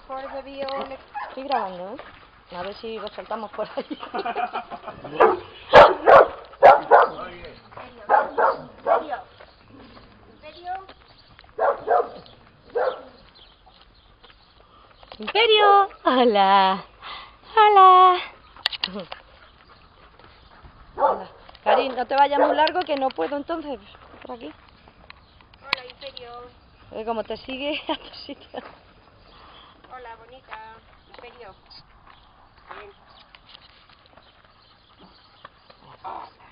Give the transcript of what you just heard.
for the video. Estoy grabando, ¿eh? A ver si lo soltamos por ahí. Imperio, hola, hola. Hola. Karin, no te vayas muy largo que no puedo entonces. Por aquí. Hola, Imperio. Como te sigue a tu sitio. Hola, bonita. Imperio. Bien.